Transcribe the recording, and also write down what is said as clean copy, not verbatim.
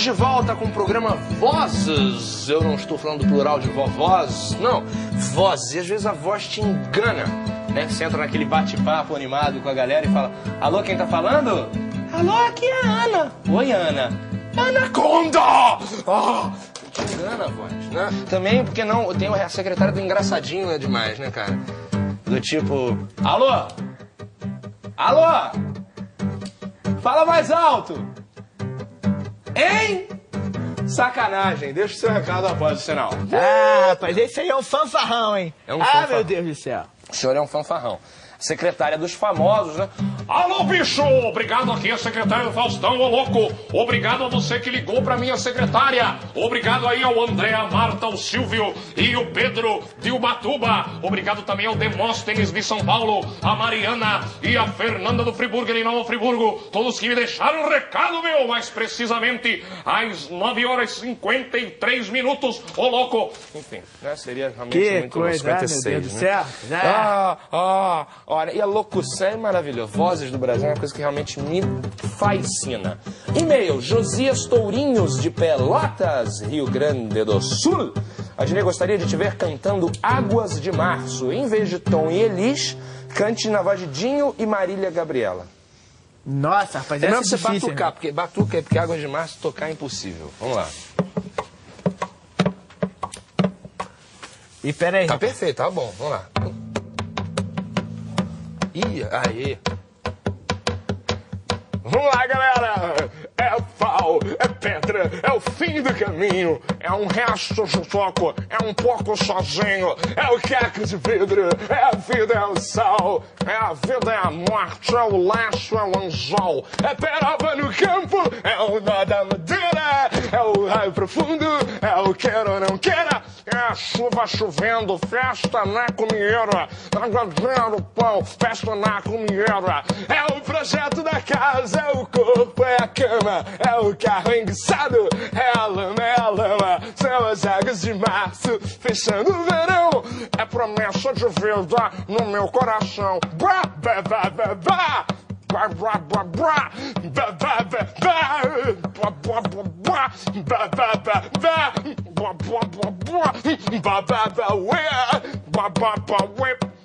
de volta com o programa Vozes. Eu não estou falando do plural de vovós, não. Vozes. E às vezes a voz te engana, né? Você entra naquele bate-papo animado com a galera e fala: alô, quem tá falando? Alô, aqui é a Ana. Oi, Ana. Anaconda! Te engana a voz, né? Também, porque não, tem a secretária do engraçadinho, é demais, né, cara? Do tipo: alô? Alô? Fala mais alto! Hein? Sacanagem, deixa o seu recado após o sinal. Ah, rapaz, esse aí é um fanfarrão, hein? É um fanfarrão. Meu Deus do céu. O senhor é um fanfarrão. Secretária dos famosos, né? Alô, bicho! Obrigado aqui, a secretária do Faustão, ô louco! Obrigado a você que ligou pra minha secretária! Obrigado aí ao André, a Marta, o Silvio e o Pedro de Ubatuba! Obrigado também ao Demóstenes de São Paulo, a Mariana e a Fernanda do Friburgo e Nova Friburgo, todos que me deixaram um recado, meu! Mais precisamente, às 9h53, ô louco! Enfim, né? Seria realmente Que muito coisa, 56, meu Deus do né? céu. Olha, e a locução é maravilhosa. Vozes do Brasil é uma coisa que realmente me fascina. E-mail, Josias Tourinhos, de Pelotas, Rio Grande do Sul. Adnei gostaria de te ver cantando Águas de Março. Em vez de Tom e Elis, cante na voz de Dinho e Marília Gabriela. Nossa, rapaz, É essa melhor você difícil, batucar, né? porque batuca é porque Águas de Março tocar é impossível. Vamos lá. E pera aí. Tá perfeito, tá bom. Vamos lá. Ih, aí. Vamos lá, galera! É pau, é pedra, é o fim do caminho, é um resto de toco, é um pouco sozinho, é o caco de vidro, é a vida, é o sol, é a vida, é a morte, é o laço, é o anzol, é peroba no campo, é o nó da madeira, é o raio profundo, é o queira ou não queira, é a chuva chovendo, festa na comieira, aguardando o pão, festa na comieira, é o projeto da casa, é o corpo, é a cama, é o carro enguiçado, é a lama, são as águas de março, fechando o verão, é promessa de vida no meu coração. Bá, bá, bá, bá, bá. Bá, bá, bá, bá. Bá, bá, bá, bá. Bá, bá, bá, bá. Bá, bá, bá, bá. Bá, bá, bá, bá. Bá, bá, bá, ué. Bá, bá, bá, ué.